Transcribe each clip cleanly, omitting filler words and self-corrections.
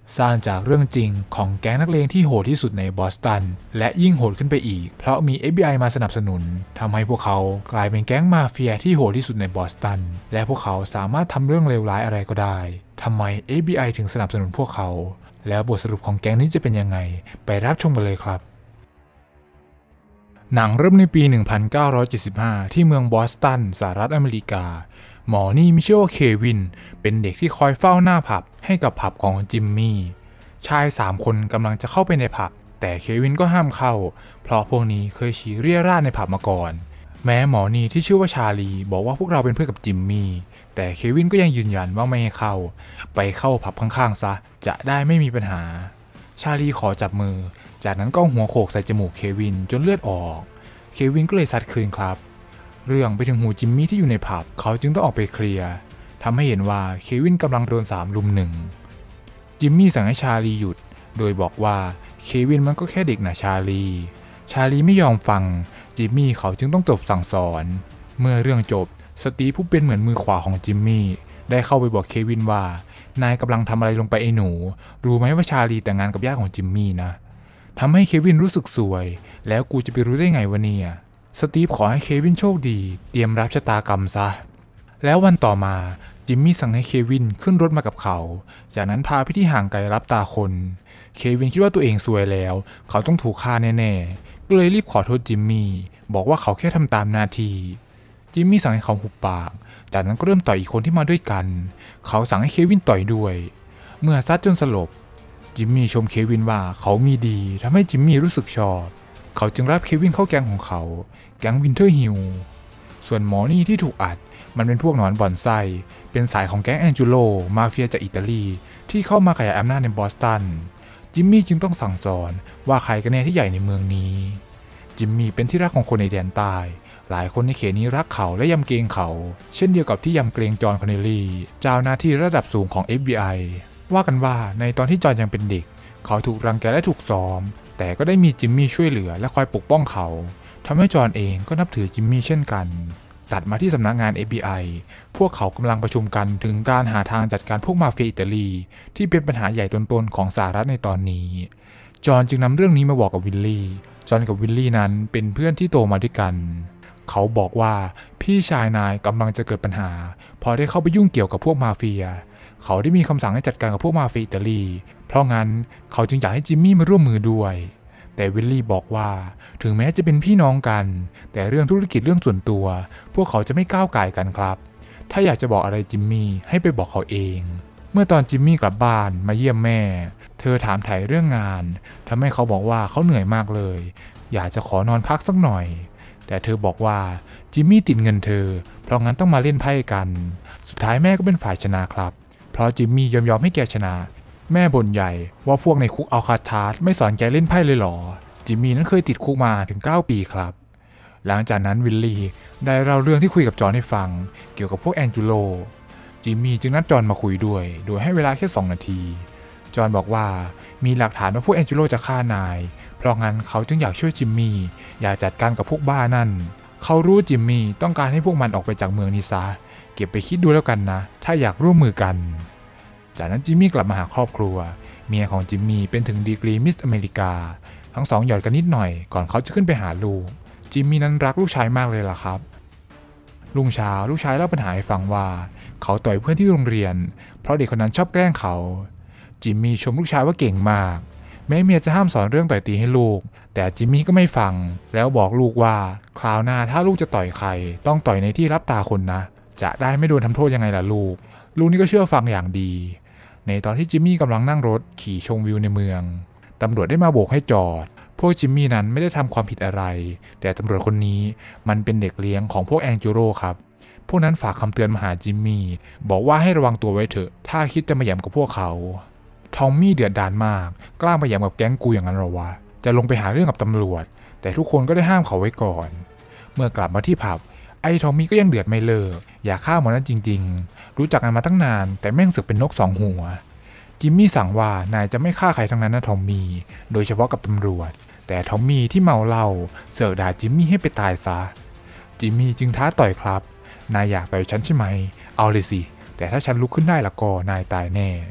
สร้างจากเรื่องจริงของแก๊งนักเลงที่โหดที่สุดในบอสตันและยิ่งโหดขึ้นไปอีกเพราะมี FBI มาสนับสนุนทำให้พวกเขากลายเป็นแก๊งมาเฟียที่โหดที่สุดในบอสตันและพวกเขาสามารถทำเรื่องเลวร้ายอะไรก็ได้ทำไม FBI ถึงสนับสนุนพวกเขาแล้วบทสรุปของแก๊งนี้จะเป็นยังไงไปรับชมกันเลยครับหนังเริ่มในปี 1975 ที่เมืองบอสตันสหรัฐอเมริกาหมอนี่มีชื่อว่าเควินเป็นเด็กที่คอยเฝ้าหน้าผับให้กับผับของจิมมี่ชาย3 คนกำลังจะเข้าไปในผับแต่เควินก็ห้ามเข้าเพราะพวกนี้เคยฉี่เรี่ยราดในผับมาก่อนแม้หมอนี่ที่ชื่อว่าชาลีบอกว่าพวกเราเป็นเพื่อนกับจิมมี่แต่เควินก็ยังยืนยันว่าไม่ให้เข้าไปเข้าผับข้างๆซะจะได้ไม่มีปัญหาชาลีขอจับมือจากนั้นก็หัวโขกใส่จมูกเควินจนเลือดออกเควินก็เลยซัดคืนครับเรื่องไปถึงหูจิมมี่ที่อยู่ในผับเขาจึงต้องออกไปเคลียร์ทำให้เห็นว่าเควินกำลังโดน3 รุม 1จิมมี่สั่งให้ชาลีหยุดโดยบอกว่าเควินมันก็แค่เด็กนะชาลีไม่ยอมฟังจิมมี่เขาจึงต้องจบสั่งสอนเมื่อเรื่องจบสตีฟผู้เป็นเหมือนมือขวาของจิมมี่ได้เข้าไปบอกเควินว่านายกำลังทำอะไรลงไปไอ้หนูรู้ไหมว่าชาลีแต่งงานกับญาติของจิมมี่นะทำให้เควินรู้สึกสวยแล้วกูจะไปรู้ได้ไงวะเนี่ยสตีฟขอให้เควินโชคดีเตรียมรับชะตากรรมซะแล้ววันต่อมาจิมมี่สั่งให้เควินขึ้นรถมากับเขาจากนั้นพาไปที่ห่างไกลรับตาคนเควินคิดว่าตัวเองซวยแล้วเขาต้องถูกฆ่าแน่ๆก็เลยรีบขอโทษจิมมี่บอกว่าเขาแค่ทำตามหน้าที่จิมมี่สั่งให้เขาหุบปากจากนั้นก็เริ่มต่อยอีกคนที่มาด้วยกันเขาสั่งให้เควินต่อยด้วยเมื่อซัดจนสลบจิมมี่ชมเควินว่าเขามีดีทำให้จิมมี่รู้สึกชอบเขาจึงรับเควินเข้าแก๊งของเขาแก๊งวินเทอร์ฮิลส่วนหมอนี่ที่ถูกอัดมันเป็นพวกหนอนบ่อนไส้เป็นสายของแก๊งแองจูโลมาเฟียจากอิตาลีที่เข้ามาขยายอำนาจในบอสตันจิมมี่จึงต้องสั่งสอนว่าใครกันแน่ที่ใหญ่ในเมืองนี้จิมมี่เป็นที่รักของคนในแดนใต้หลายคนในเขตนี้รักเขาและยำเกรงเขาเช่นเดียวกับที่ยำเกรงจอห์นคอนเนลลี่เจ้าหน้าที่ระดับสูงของ FBI ว่ากันว่าในตอนที่จอห์นยังเป็นเด็กเขาถูกรังแกและถูกซ้อมแต่ก็ได้มีจิมมี่ช่วยเหลือและคอยปกป้องเขาทำให้จอห์นเองก็นับถือจิมมี่เช่นกันตัดมาที่สำนักงาน FBI พวกเขากำลังประชุมกันถึงการหาทางจัดการพวกมาเฟียอิตาลีที่เป็นปัญหาใหญ่ต้นๆของสหรัฐในตอนนี้จอห์นจึงนำเรื่องนี้มาบอกกับวิลลี่จอห์นกับวิลลี่นั้นเป็นเพื่อนที่โตมาด้วยกันเขาบอกว่าพี่ชายนายกำลังจะเกิดปัญหาพอได้เข้าไปยุ่งเกี่ยวกับพวกมาเฟียเขาได้มีคำสั่งให้จัดการกับพวกมาเฟียอิตาลีเพราะงั้นเขาจึงอยากให้จิมมี่มาร่วมมือด้วยแต่วิลลี่บอกว่าถึงแม้จะเป็นพี่น้องกันแต่เรื่องธุรกิจเรื่องส่วนตัวพวกเขาจะไม่ก้าวก่ายกันครับถ้าอยากจะบอกอะไรจิมมี่ให้ไปบอกเขาเองเมื่อตอนจิมมี่กลับบ้านมาเยี่ยมแม่เธอถามไถ่เรื่องงานทำให้เขาบอกว่าเขาเหนื่อยมากเลยอยากจะขอนอนพักสักหน่อยแต่เธอบอกว่าจิมมี่ติดเงินเธอเพราะงั้นต้องมาเล่นไพ่กันสุดท้ายแม่ก็เป็นฝ่ายชนะครับเพราะจิมมี่ยอมให้แกชนะแม่บ่นใหญ่ว่าพวกในคุกอัลคาทราสไม่สอนแกเล่นไพ่เลยหรอจิมมี่นั้นเคยติดคุกมาถึง9 ปีครับหลังจากนั้นวิลลี่ได้เล่าเรื่องที่คุยกับจอห์นให้ฟังเกี่ยวกับพวกแองจูโลจิมมี่จึงนัดจอห์นมาคุยด้วยโดยให้เวลาแค่2 นาทีจอห์นบอกว่ามีหลักฐานว่าพวกแองจูโลจะฆ่านายเพราะงั้นเขาจึงอยากช่วยจิมมี่อยากจัดการกับพวกบ้านั่นเขารู้จิมมี่ต้องการให้พวกมันออกไปจากเมืองนี้ซะเก็บไปคิดดูแล้วกันนะถ้าอยากร่วมมือกันจากนั้นจิมมี่กลับมาหาครอบครัวเมียของจิมมี่เป็นถึงดีกรีมิสอเมริกาทั้งสองหยอดกันนิดหน่อยก่อนเขาจะขึ้นไปหาลูกจิมมี่นั้นรักลูกชายมากเลยล่ะครับรุ่งเช้าลูกชายเล่าปัญหาให้ฟังว่าเขาต่อยเพื่อนที่โรงเรียนเพราะเด็กคนนั้นชอบแกล้งเขาจิมมี่ชมลูกชายว่าเก่งมากแม้เมียจะห้ามสอนเรื่องต่อยตีให้ลูกแต่จิมมี่ก็ไม่ฟังแล้วบอกลูกว่าคราวหน้าถ้าลูกจะต่อยใครต้องต่อยในที่รับตาคนนะจะได้ไม่โดนทำโทษยังไงล่ะลูกนี่ก็เชื่อฟังอย่างดีในตอนที่จิมมี่กำลังนั่งรถขี่ชมวิวในเมืองตำรวจได้มาโบกให้จอดพวกจิมมี่นั้นไม่ได้ทำความผิดอะไรแต่ตำรวจคนนี้มันเป็นเด็กเลี้ยงของพวกแองจูโรครับพวกนั้นฝากคำเตือนมาหาจิมมี่บอกว่าให้ระวังตัวไว้เถอะถ้าคิดจะมาแย่งกับพวกเขาทอมมี่เดือดดาลมากกล้ามาแย่งกับแก๊งกูอย่างนั้นหรอวะจะลงไปหาเรื่องกับตำรวจแต่ทุกคนก็ได้ห้ามเขาไว้ก่อนเมื่อกลับมาที่ผับไอ้ทอมมี่ก็ยังเดือดไม่เลิกอยากฆ่าหมอนั้นจริงๆรู้จักกันมาตั้งนานแต่แม่งสึกเป็นนก2 หัวจิมมี่สั่งว่านายจะไม่ฆ่าใครทั้งนั้นนะทอมมี่โดยเฉพาะกับตำรวจแต่ทอมมี่ที่เมาเหล้าเสือกด่าจิมมี่ให้ไปตายซะจิมมี่จึงท้าต่อยครับนายอยากต่อยฉันใช่ไหมเอาเลยสิแต่ถ้าฉันลุกขึ้นได้ละก็นายตายแน่ท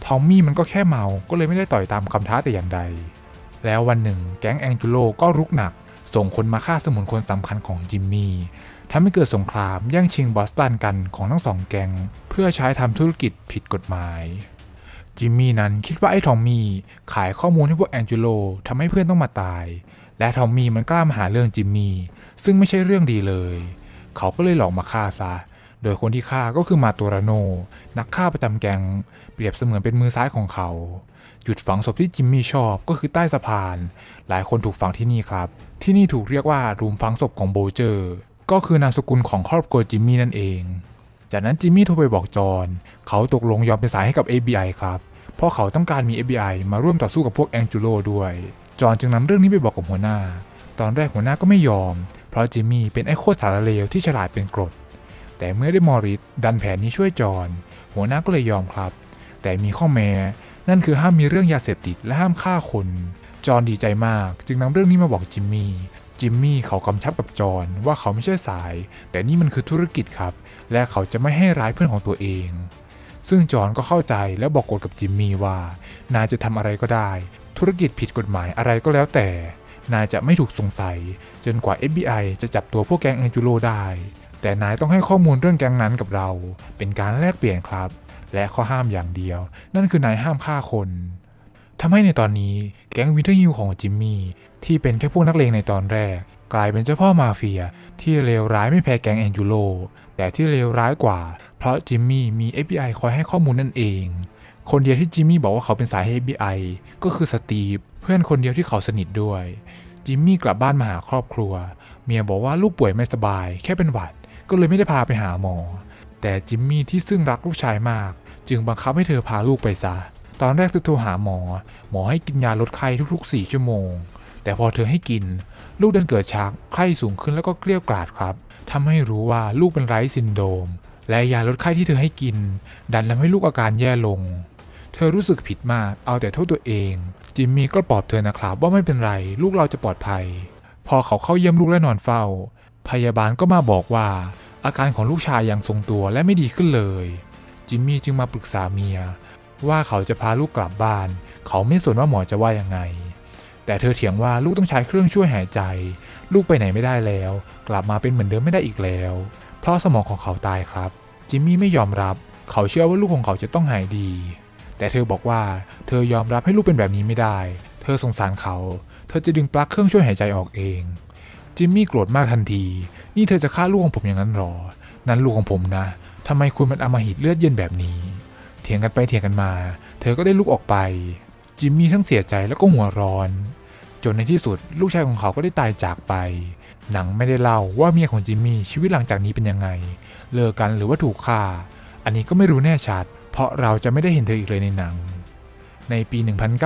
ทอมมี่มันก็แค่เมาก็เลยไม่ได้ต่อยตามคำท้าแต่อย่างใดแล้ววันหนึ่งแก๊งแองจูโลก็รุกหนักส่งคนมาฆ่าสมุนคนสำคัญของจิมมี่ทำให้เกิดสงครามแย่งชิงบอสตันกันของทั้งสองแก๊งเพื่อใช้ทำธุรกิจผิดกฎหมายจิมมี่นั้นคิดว่าไอ้ทอมมี่ขายข้อมูลให้พวกแองจูโลทำให้เพื่อนต้องมาตายและทอมมี่มันกล้ามาหาเรื่องจิมมี่ซึ่งไม่ใช่เรื่องดีเลยเขาก็เลยหลอกมาฆ่าซะโดยคนที่ฆ่าก็คือมาโตราโนนักฆ่าประจำแก๊งเปรียบเสมือนเป็นมือซ้ายของเขาจุดฝังศพที่จิมมี่ชอบก็คือใต้สะพานหลายคนถูกฝังที่นี่ครับที่นี่ถูกเรียกว่ารูมฝังศพของโบเจอร์ก็คือนามสกุลของครอบครัวจิมมี่นั่นเองจากนั้นจิมมี่โทรไปบอกจอห์นเขาตกลงยอมเป็นสายให้กับ FBI ครับเพราะเขาต้องการมี FBI มาร่วมต่อสู้กับพวกแองจูโลด้วยจอห์นจึงนำเรื่องนี้ไปบอกกับหัวหน้าตอนแรกหัวหน้าก็ไม่ยอมเพราะจิมมี่เป็นไอ้โคตรสารเลวที่ฉลาดเป็นกรดแต่เมื่อได้มอริสดันแผนนี้ช่วยจอห์นหัวหน้าก็เลยยอมครับแต่มีข้อแม้นั่นคือห้ามมีเรื่องยาเสพติดและห้ามฆ่าคนจอห์นดีใจมากจึงนำเรื่องนี้มาบอกจิมมี่เขากำชับกับจอห์นว่าเขาไม่ใช่สายแต่นี่มันคือธุรกิจครับและเขาจะไม่ให้ร้ายเพื่อนของตัวเองซึ่งจอห์นก็เข้าใจและบอกกฎกับจิมมี่ว่านายจะทำอะไรก็ได้ธุรกิจผิดกฎหมายอะไรก็แล้วแต่นายจะไม่ถูกสงสัยจนกว่า FBI จะจับตัวพวกแก๊งแองจูโลได้แต่นายต้องให้ข้อมูลเรื่องแก๊งนั้นกับเราเป็นการแลกเปลี่ยนครับและข้อห้ามอย่างเดียวนั่นคือนายห้ามฆ่าคนทำให้ในตอนนี้แก๊งวินเทอร์ฮิลของจิมมี่ที่เป็นแค่พวกนักเลงในตอนแรกกลายเป็นเจ้าพ่อมาเฟียที่เลวร้ายไม่แพ้แก๊งแองจูโลแต่ที่เลวร้ายกว่าเพราะจิมมี่มี FBI คอยให้ข้อมูลนั่นเองคนเดียวที่จิมมี่บอกว่าเขาเป็นสาย FBI ก็คือสตีฟเพื่อนคนเดียวที่เขาสนิทด้วยจิมมี่กลับบ้านมาหาครอบครัวเมียบอกว่าลูกป่วยไม่สบายแค่เป็นหวัดก็เลยไม่ได้พาไปหาหมอแต่จิมมี่ที่ซึ่งรักลูกชายมากจึงบังคับให้เธอพาลูกไปซะตอนแรกเธอโทรหาหมอให้กินยาลดไข้ทุกๆ4 ชั่วโมงแต่พอเธอให้กินลูกดันเกิดชักไข้สูงขึ้นแล้วก็เกลี้ยกล่อมครับทำให้รู้ว่าลูกเป็นไรซ์ซินโดรมและยาลดไข้ที่เธอให้กินดันทำให้ลูกอาการแย่ลงเธอรู้สึกผิดมากเอาแต่โทษตัวเองจิมมี่ก็ปลอบเธอนะครับว่าไม่เป็นไรลูกเราจะปลอดภัยพอเขาเข้าเยี่ยมลูกและนอนเฝ้าพยาบาลก็มาบอกว่าอาการของลูกชายยังทรงตัวและไม่ดีขึ้นเลยจิมมี่จึงมาปรึกษาเมียว่าเขาจะพาลูกกลับบ้านเขาไม่สนว่าหมอจะว่ายังไงแต่เธอเถียงว่าลูกต้องใช้เครื่องช่วยหายใจลูกไปไหนไม่ได้แล้วกลับมาเป็นเหมือนเดิมไม่ได้อีกแล้วเพราะสมองของเขาตายครับจิมมี่ไม่ยอมรับเขาเชื่อว่าลูกของเขาจะต้องหายดีแต่เธอบอกว่าเธอยอมรับให้ลูกเป็นแบบนี้ไม่ได้เธอสงสารเขาเธอจะดึงปลั๊กเครื่องช่วยหายใจออกเองจิมมี่โกรธมากทันทีนี่เธอจะฆ่าลูกของผมอย่างนั้นหรอนั้นลูกของผมนะทำไมคุณมันอำมหิตเลือดเย็นแบบนี้เถียงกันไปเถียงกันมาเธอก็ได้ลูกออกไปจิมมี่ทั้งเสียใจแล้วก็หัวร้อนจนในที่สุดลูกชายของเขาก็ได้ตายจากไปหนังไม่ได้เล่าว่าเมียของจิมมี่ชีวิตหลังจากนี้เป็นยังไงเลิกกันหรือว่าถูกฆ่าอันนี้ก็ไม่รู้แน่ชัดเพราะเราจะไม่ได้เห็นเธออีกเลยในหนังในปี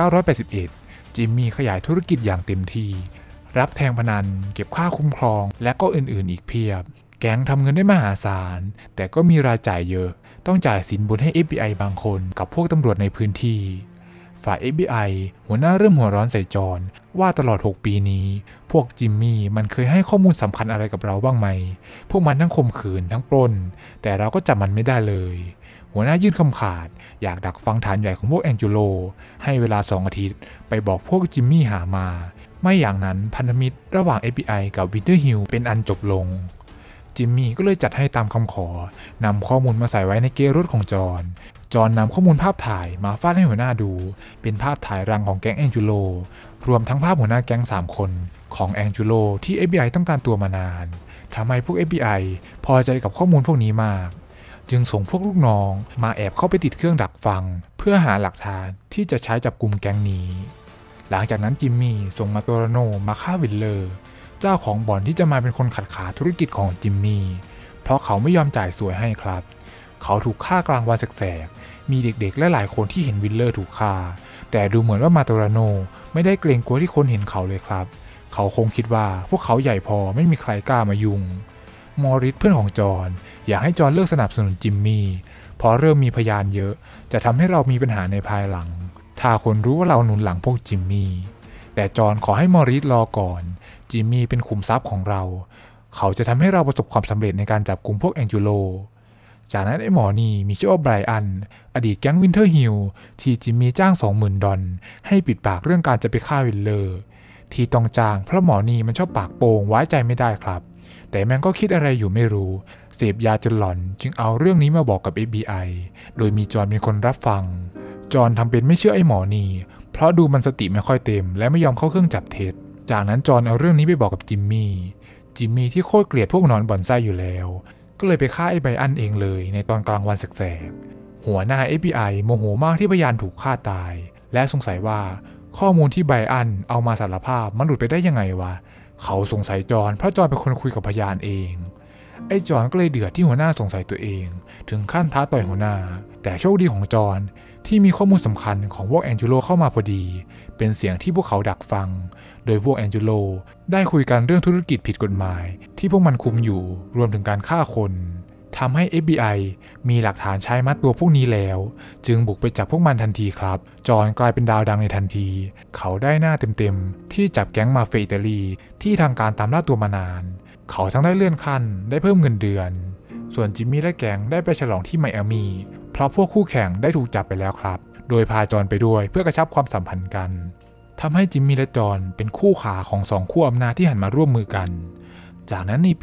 1981 จิมมี่ขยายธุรกิจอย่างเต็มที่รับแทงพนันเก็บค่าคุ้มครองและก็อื่นๆอีกเพียบแก๊งทำเงินได้มหาศาลแต่ก็มีรายจ่ายเยอะต้องจ่ายสินบนให้ FBI บางคนกับพวกตำรวจในพื้นที่ฝ่าย FBI หัวหน้าเริ่มหัวร้อนใส่จอห์นว่าตลอด6 ปีนี้พวกจิมมี่มันเคยให้ข้อมูลสำคัญอะไรกับเราบ้างไหมพวกมันทั้งข่มขืนทั้งปล้นแต่เราก็จับมันไม่ได้เลยหัวหน้ายื่นคำขาดอยากดักฟังฐานใหญ่ของพวกแองจูโลให้เวลา2 อาทิตย์ไปบอกพวกจิมมี่หามาไม่อย่างนั้นพันธมิตรระหว่าง FBI กับวินเทอร์ฮิลเป็นอันจบลงจิมมี่ก็เลยจัดให้ตามคำขอนำข้อมูลมาใส่ไว้ในเกรถของจอห์นนำข้อมูลภาพถ่ายมาฟาดให้หัวหน้าดูเป็นภาพถ่ายรังของแก๊งแองจูโลรวมทั้งภาพหัวหน้าแก๊ง3 คนของแองจูโลที่ FBI ต้องการตัวมานานทำให้พวก FBI พอใจกับข้อมูลพวกนี้มากจึงส่งพวกลูกน้องมาแอบเข้าไปติดเครื่องดักฟังเพื่อหาหลักฐานที่จะใช้จับกุมแก๊งนี้หลังจากนั้นจิมมี่ส่งมาโตราโนมาฆ่าวิลเลอร์เจ้าของบ่อนที่จะมาเป็นคนขัดขาธุรกิจของจิมมี่เพราะเขาไม่ยอมจ่ายสวยให้ครับเขาถูกฆ่ากลางวันแสกๆมีเด็กๆและหลายคนที่เห็นวิลเลอร์ถูกฆ่าแต่ดูเหมือนว่ามาโตราโนไม่ได้เกรงกลัวที่คนเห็นเขาเลยครับเขาคงคิดว่าพวกเขาใหญ่พอไม่มีใครกล้ามายุ่งมอริสเพื่อนของจอห์นอยากให้จอห์นเลิกสนับสนุนจิมมี่เพราะเริ่มมีพยานเยอะจะทำให้เรามีปัญหาในภายหลังถ้าคนรู้ว่าเราหนุนหลังพวกจิมมี่แต่จอห์นขอให้มอริสรอก่อนจิมมี่เป็นขุมทรัพย์ของเราเขาจะทำให้เราประสบความสำเร็จในการจับกุมพวกแองจูโลจากนั้นไอ้หมอนี่มีชื่อว่าไบรอันอดีตแก๊งวินเทอร์ฮิลที่จิมมี่จ้าง $20,000 ให้ปิดปากเรื่องการจะไปฆ่าวิลเลอร์ที่ต้องจ้างเพราะหมอนี่มันชอบปากโป่งไว้ใจไม่ได้ครับแต่แม่งก็คิดอะไรอยู่ไม่รู้เสพยาจนหลอนจึงเอาเรื่องนี้มาบอกกับ FBI โดยมีจอห์นเป็นคนรับฟังจอห์นทำเป็นไม่เชื่อไอ้หมอนี่เพราะดูมันสติไม่ค่อยเต็มและไม่ยอมเข้าเครื่องจับเท็จจากนั้นจอห์นเอาเรื่องนี้ไปบอกกับจิมมี่ที่โคตรเกลียดพวกนอนบ่อนไส้อยู่แล้วก็เลยไปฆ่าไอ้ไบรอันเองเลยในตอนกลางวันแสกๆหัวหน้า FBI โมโหมากที่พยานถูกฆ่าตายและสงสัยว่าข้อมูลที่ไบรอันเอามาสารภาพมันหลุดไปได้ยังไงวะเขาสงสัยจอห์นเพราะจอห์นเป็นคนคุยกับพยานเองไอ้จอห์นก็เลยเดือดที่หัวหน้าสงสัยตัวเองถึงขั้นท้าต่อยหัวหน้าแต่โชคดีของจอห์นที่มีข้อมูลสำคัญของพวกแองเจโลเข้ามาพอดีเป็นเสียงที่พวกเขาดักฟังโดยพวกแองเจโลได้คุยกันเรื่องธุรกิจผิดกฎหมายที่พวกมันคุมอยู่รวมถึงการฆ่าคนทำให้ FBI มีหลักฐานใช้มัดตัวพวกนี้แล้วจึงบุกไปจับพวกมันทันทีครับจอห์นกลายเป็นดาวดังในทันทีเขาได้หน้าเต็มๆที่จับแก๊งมาเฟียอิตาลีที่ทางการตามล่าตัวมานานเขาทั้งได้เลื่อนขั้นได้เพิ่มเงินเดือนส่วนจิมมี่และแก๊งได้ไปฉลองที่ไมอามีเพราะพวกคู่แข่งได้ถูกจับไปแล้วครับโดยพาจอห์นไปด้วยเพื่อกระชับความสัมพันธ์กันทำให้จิมมี่และจอห์นเป็นคู่ขาของสองขั้วอำนาจที่หันมาร่วมมือกันจากนั้นในปี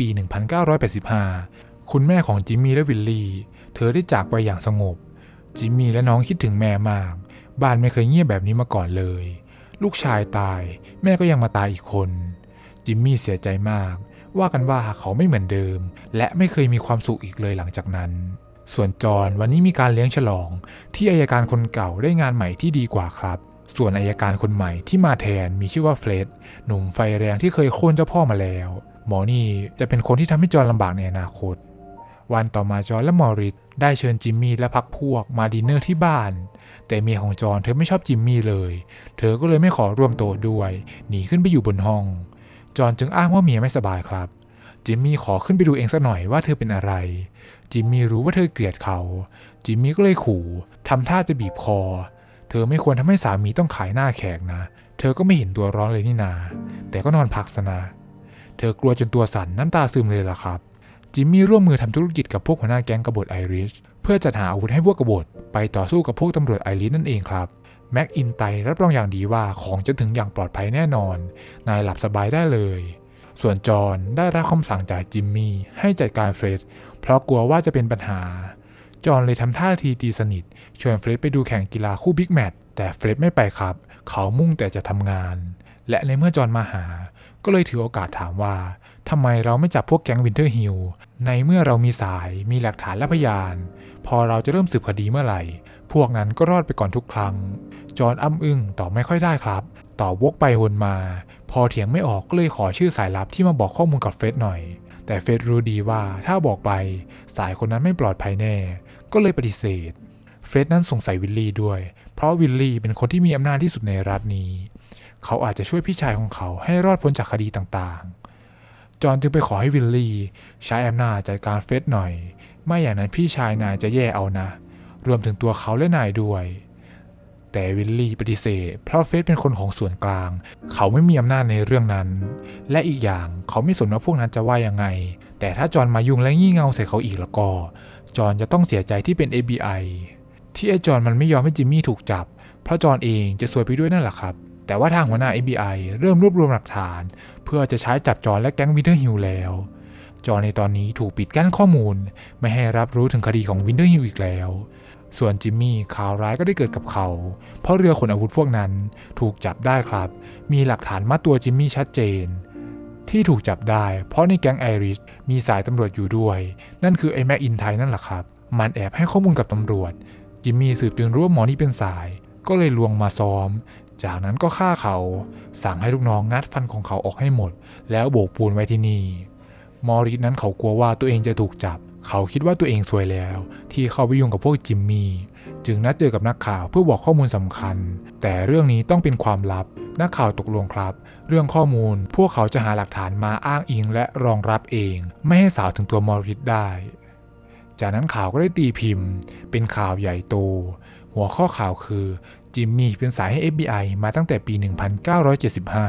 1985 คุณแม่ของจิมมี่และวิลลี่เธอได้จากไปอย่างสงบจิมมี่และน้องคิดถึงแม่มากบ้านไม่เคยเงียบแบบนี้มาก่อนเลยลูกชายตายแม่ก็ยังมาตายอีกคนจิมมี่เสียใจมากว่ากันว่าเขาไม่เหมือนเดิมและไม่เคยมีความสุขอีกเลยหลังจากนั้นส่วนจอห์นวันนี้มีการเลี้ยงฉลองที่อัยการคนเก่าได้งานใหม่ที่ดีกว่าครับส่วนอัยการคนใหม่ที่มาแทนมีชื่อว่าเฟร็ดหนุ่มไฟแรงที่เคยโค่นเจ้าพ่อมาแล้วหมอนี่จะเป็นคนที่ทำให้จอห์นลำบากในอนาคตวันต่อมาจอห์นและมอริสได้เชิญจิมมี่และพรรคพวกมาดินเนอร์ที่บ้านแต่เมียของจอห์นเธอไม่ชอบจิมมี่เลยเธอก็เลยไม่ขอร่วมโต๊ะด้วยหนีขึ้นไปอยู่บนห้องจอห์นจึงอ้างว่าเมียไม่สบายครับจิมมี่ขอขึ้นไปดูเองสักหน่อยว่าเธอเป็นอะไรจิมมี่รู้ว่าเธอเกลียดเขาจิมมี่ก็เลยขู่ทำท่าจะบีบคอเธอไม่ควรทำให้สามีต้องขายหน้าแขกนะเธอก็ไม่เห็นตัวร้อนเลยนี่นาแต่ก็นอนพักซะนะเธอกลัวจนตัวสั่นน้ำตาซึมเลยล่ะครับจิมมี่ร่วมมือทำธุรกิจกับพวกหัวหน้าแก๊งกบฏไอริชเพื่อจัดหาอาวุธให้พวกกบฏไปต่อสู้กับพวกตำรวจไอริชนั่นเองครับแม็กอินไตรับรองอย่างดีว่าของจะถึงอย่างปลอดภัยแน่นอนนายหลับสบายได้เลยส่วนจอห์นได้รับคำสั่งจากจิมมี่ให้จัดการเฟร็ดเพราะกลัวว่าจะเป็นปัญหาจอห์นเลยทำท่าทีตีสนิทชวนเฟร็ดไปดูแข่งกีฬาคู่บิ๊กแมตช์แต่เฟร็ดไม่ไปครับเขามุ่งแต่จะทำงานและในเมื่อจอห์นมาหาก็เลยถือโอกาสถามว่าทำไมเราไม่จับพวกแก๊งวินเทอร์ฮิลในเมื่อเรามีสายมีหลักฐานและพยานพอเราจะเริ่มสืบคดีเมื่อไหร่พวกนั้นก็รอดไปก่อนทุกครั้งจอห์นอ้ำอึ้งตอบไม่ค่อยได้ครับตอบวกไปวนมาพอเถียงไม่ออกก็เลยขอชื่อสายลับที่มาบอกข้อมูลกับเฟร็ดหน่อยแต่เฟร็ดรู้ดีว่าถ้าบอกไปสายคนนั้นไม่ปลอดภัยแน่ก็เลยปฏิเสธเฟร็ดนั้นสงสัยวิลลี่ด้วยเพราะวิลลี่เป็นคนที่มีอำนาจที่สุดในรัฐนี้เขาอาจจะช่วยพี่ชายของเขาให้รอดพ้นจากคดีต่างๆจอห์นจึงไปขอให้วิลลี่ใช้อำนาจจัดการเฟร็ดหน่อยไม่อย่างนั้นพี่ชายนายจะแย่เอานะรวมถึงตัวเขาและนายด้วยแต่วิลลี่ปฏิเสธเพราะเฟร็ดเป็นคนของส่วนกลางเขาไม่มีอำนาจในเรื่องนั้นและอีกอย่างเขาไม่สนว่าพวกนั้นจะว่ายังไงแต่ถ้าจอห์นมายุ่งและงี่เง่าใส่เขาอีกแล้วก็จอห์นจะต้องเสียใจที่เป็น FBI ที่ไอ้จอห์นมันไม่ยอมให้จิมมี่ถูกจับเพราะจอห์นเองจะซวยไปด้วยนั่นแหละครับแต่ว่าทางหัวหน้า FBI เริ่มรวบรวมหลักฐานเพื่อจะใช้จับจอห์นและแก๊งวินเทอร์ฮิลแล้วจอห์นในตอนนี้ถูกปิดกั้นข้อมูลไม่ให้รับรู้ถึงคดีของวินเทอร์ฮิลอีกแล้วส่วนจิมมี่ข่าวร้ายก็ได้เกิดกับเขาเพราะเรือขนอาวุธพวกนั้นถูกจับได้ครับมีหลักฐานมัดตัวจิมมี่ชัดเจนที่ถูกจับได้เพราะในแก๊งไอริชมีสายตำรวจอยู่ด้วยนั่นคือไอ้แม็กอินไทนั่นแหละครับมันแอบให้ข้อมูลกับตำรวจจิมมี่สืบจนรู้ว่าหมอนี่เป็นสายก็เลยลวงมาซ้อมจากนั้นก็ฆ่าเขาสั่งให้ลูกน้องงัดฟันของเขาออกให้หมดแล้วโบกปูนไว้ที่นี่มอริสนั้นเขากลัวว่าตัวเองจะถูกจับเขาคิดว่าตัวเองซวยแล้วที่เข้าไปยุ่งกับพวกจิมมี่จึงนัดเจอกับนักข่าวเพื่อบอกข้อมูลสำคัญแต่เรื่องนี้ต้องเป็นความลับนักข่าวตกลงครับเรื่องข้อมูลพวกเขาจะหาหลักฐานมาอ้างอิงและรองรับเองไม่ให้สาวถึงตัวมอริสได้จากนั้นข่าวก็ได้ตีพิมพ์เป็นข่าวใหญ่โตหัวข้อข่าวคือจิมมี่เป็นสายให้ FBI มาตั้งแต่ปี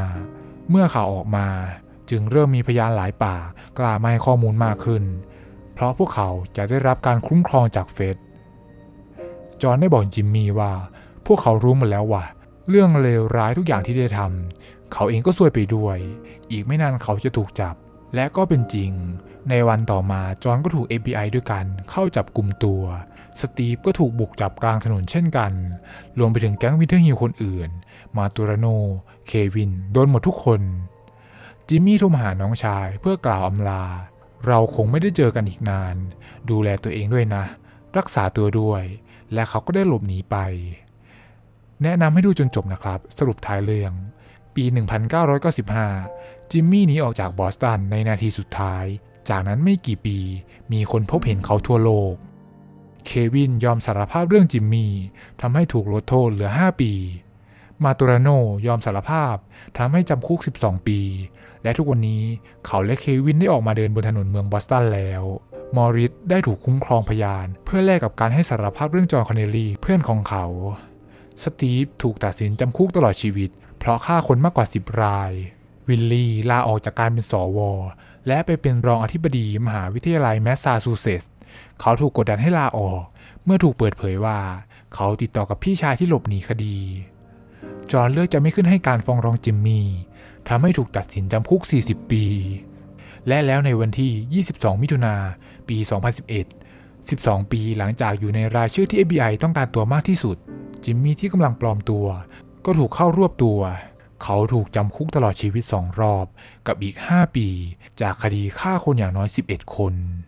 1975 เมื่อข่าวออกมาจึงเริ่มมีพยานหลายปากกล้ามาให้ข้อมูลมากขึ้นเพราะพวกเขาจะได้รับการคุ้มครองจากเฟดจอห์นได้บอกจิมมี่ว่าพวกเขารู้หมดแล้วว่าเรื่องเลวร้ายทุกอย่างที่ได้ทำเขาเองก็ซวยไปด้วยอีกไม่นานเขาจะถูกจับและก็เป็นจริงในวันต่อมาจอห์นก็ถูก FBI ด้วยกันเข้าจับกุมตัวสตีฟก็ถูกบุกจับกลางถนนเช่นกันรวมไปถึงแก๊งวินเทอร์ฮิลคนอื่นมาตูราโนเควินโดนหมดทุกคนจิมมี่โทรมาหาน้องชายเพื่อกล่าวอำลาเราคงไม่ได้เจอกันอีกนานดูแลตัวเองด้วยนะรักษาตัวด้วยและเขาก็ได้หลบหนีไปแนะนำให้ดูจนจบนะครับสรุปท้ายเรื่องปี 1995 จิมมี่หนีออกจากบอสตันในนาทีสุดท้ายจากนั้นไม่กี่ปีมีคนพบเห็นเขาทั่วโลกเควินยอมสารภาพเรื่องจิมมี่ทำให้ถูกลดโทษเหลือ 5 ปีมาตูราโนยอมสารภาพทำให้จำคุก 12 ปีและทุกวันนี้เขาและเควินได้ออกมาเดินบนถนนเมืองบอสตันแล้วมอริสได้ถูกคุ้มครองพยานเพื่อแลกกับการให้สารภาพเรื่องจอห์น คอนเนลลีเพื่อนของเขาสตีฟถูกตัดสินจำคุกตลอดชีวิตเพราะฆ่าคนมากกว่า 10 รายวิลลี่ลาออกจากการเป็นสว.และไปเป็นรองอธิบดีมหาวิทยาลัยแมสซาชูเซตส์เขาถูกกดดันให้ลาออกเมื่อถูกเปิดเผยว่าเขาติดต่อกับพี่ชายที่หลบหนีคดีจอห์นเลือกจะไม่ขึ้นให้การฟ้องร้องจิมมี่ทำให้ถูกตัดสินจำคุก 40 ปีและแล้วในวันที่ 22 มิถุนายน ปี 2011 12 ปีหลังจากอยู่ในรายชื่อที่ FBI ต้องการตัวมากที่สุดจิมมี่ที่กำลังปลอมตัวก็ถูกเข้ารวบตัวเขาถูกจำคุกตลอดชีวิต2 รอบกับอีก 5 ปีจากคดีฆ่าคนอย่างน้อย 11 คน